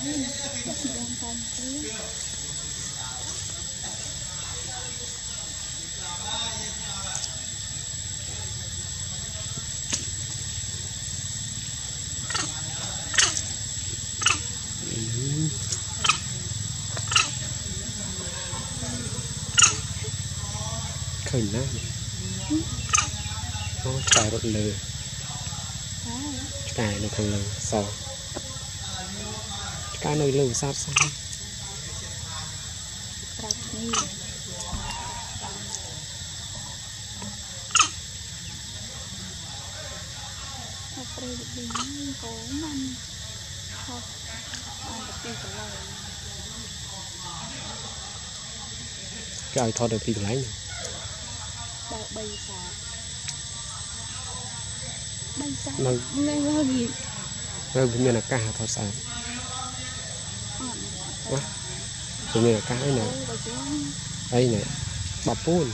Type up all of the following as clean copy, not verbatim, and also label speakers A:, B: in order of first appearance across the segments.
A: khởi nát nó cài rốt lừa cài nó thằng lừa sò cái nơi lừa sát sao cái thọ được tiền lấy nơi bên là cá thọ sao quá bên là cá này đây này bắp bún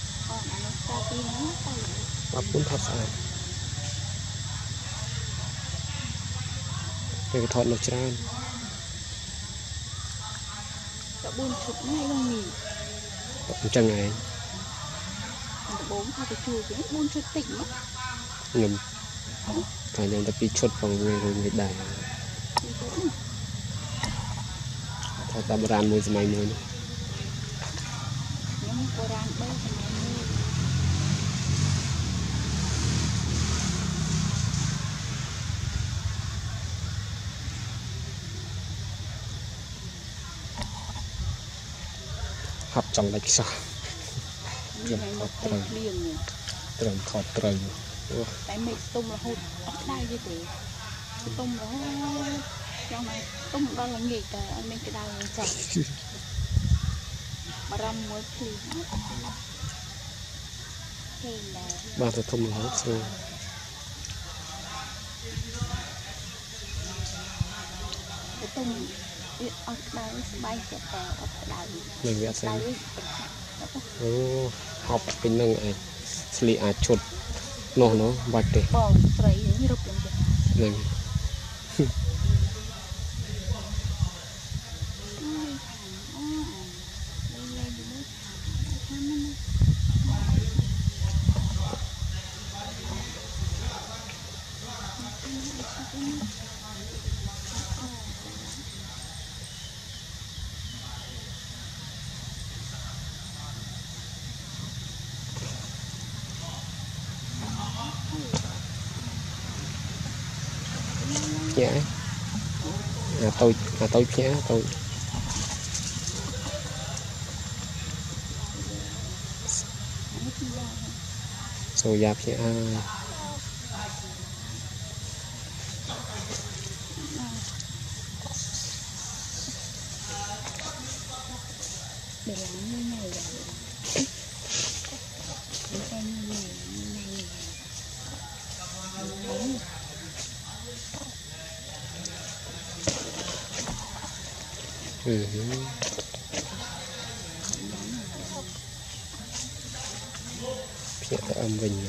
A: thọ sao cái thọ nó tràn
B: buôn chụp ngay không nhỉ
A: chẳng ngày
B: bốn thôi cái chùa cái buôn chụp tỉnh mất
A: ngầm phải nhận tập đi chốt vào người đại thật ta bran mùi mày mùi hấp trong lạch sao trầm thọt trầm
B: tại mày tung là hụt đây chứ chị tung đó trong này tung đó là nghỉ trời ơi mình cái đau là chặt mà răm mới thì
A: ba tôi thông là hết rồi
B: cái tung ở đây bay sẽ tèo ở đây
A: mình vẽ xem ô học bên năng ai xử chốt nó bạch đấy
B: bỏ sấy như rụp lên
A: này nhá tôi nhá tôi Soriya nhá
B: để làm như này để xem như này
A: phía âm bình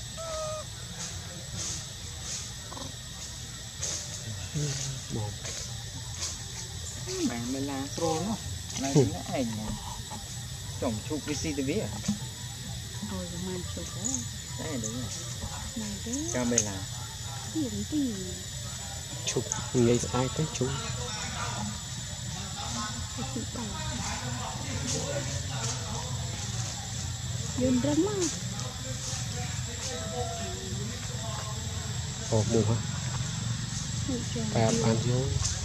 C: bạn mình là pro nó này nó ảnh chồng chụp cái CCTV à?
B: Ôi mà chụp đó.
C: Đấy đúng rồi.
B: Này đấy.
C: Camera.
B: Gì?
A: Chụp ngay ai tới chụp.
B: Yun drama.
A: Ồ mù hả? Bà bán vô.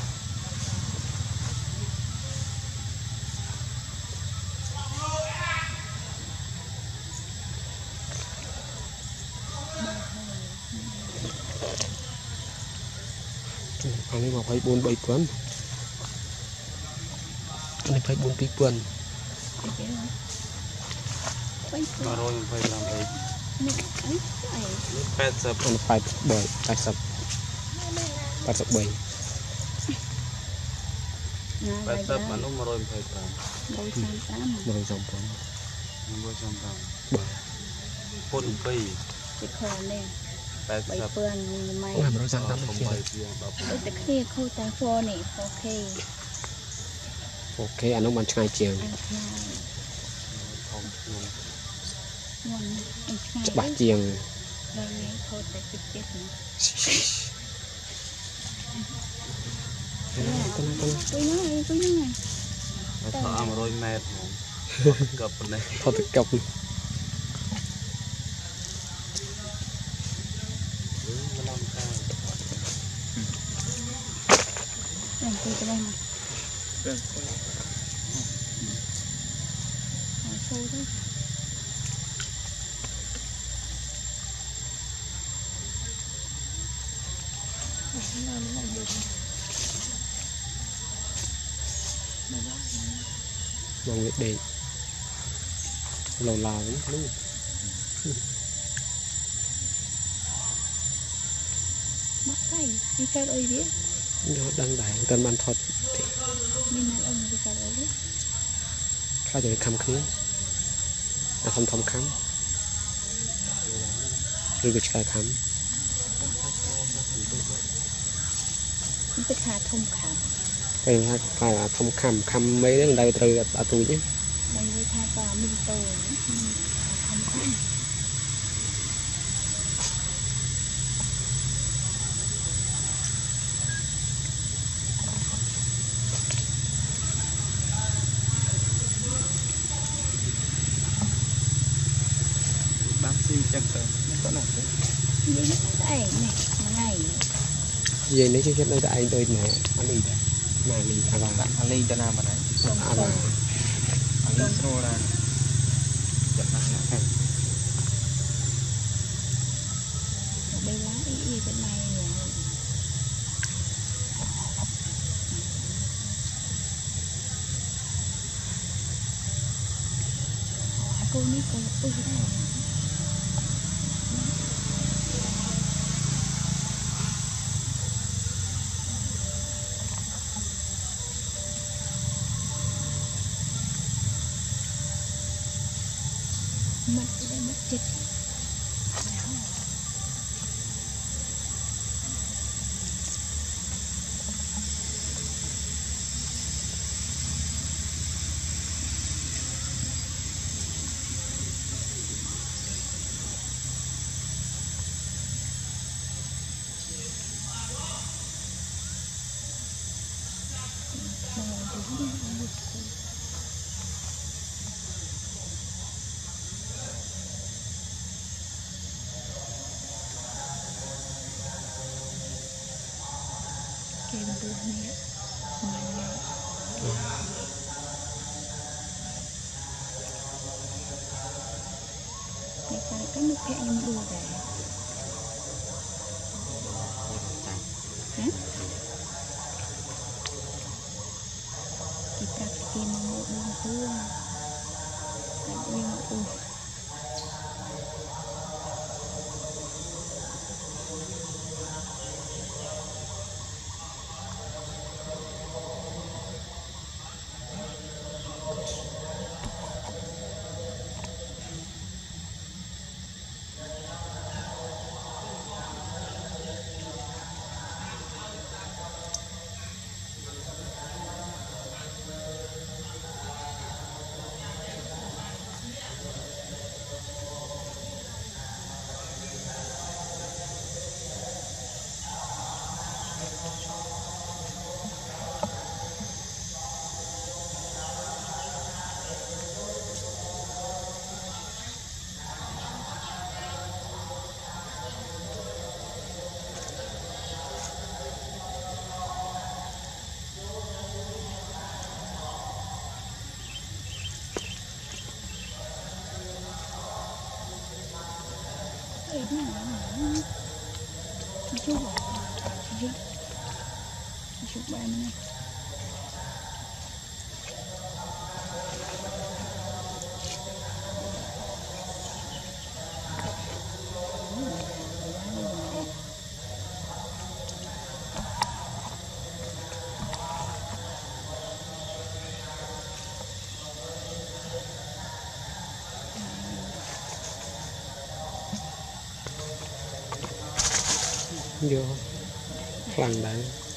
A: Anh ấy mà phải 4-7 tuần. Anh ấy phải 4 tuần.
C: Mà rồi mình phải làm gì? Pet sập.
A: Anh phải bởi pet sập. Pet sập bởi.
C: Pet sập mà nó mà rồi mình phải làm.
A: Rồi dòng tuần.
C: Rồi dòng tuần.
A: Bởi.
C: Phun cây.
B: Cái khờ này.
C: Bảy
B: bảy
C: sập.
B: phần mày
A: làm rồi sang tắm
C: Không
A: được
C: bảy
A: chưa
C: tiền đập.
B: bây giờ khi khâu tá phô này ok
A: ok anh ông bạn trai chiều
B: ăn ngay
C: Không không.
B: ngon ăn ngay
A: chắc bạc chiều
B: đây này khâu tá trực tiếp tôi nói
C: Thọ ăn rồi mệt. Cặp này.
A: thôi tự cọc
B: làm tôi cho đây mà sâu thôi
A: mong việc đi lâu lao đúng
B: bắt tay đi theo đôi biết
A: nó đang đại tên ban thọt thì
B: bên này ông đi theo đôi biết
A: khai rồi khăm khía thầm thầm khăm rồi cái khai khăm
B: cái khả thông khảm
A: cái khai là thầm khăm khăm mấy đấy đây từ ở túi nhé
B: đây với tha và minh tô thông khảm
C: Bác sĩ chắc là có nào thế.
B: vậy nó ảnh này mà ngày
A: gì nếu chứ đây là anh tôi này anh đi mà đi à và
C: Bạn Ali cho nào mà đấy.
A: à và
C: Ali pro là chậm lắm này.
B: đây lá ý bên này cô ní cô ui đây mất cái mất chết cái bữa này cái nước hẹn em đùa để hả cái cà phê mà một đường thua cái viên ui chụp bài này
A: vô lằng đấy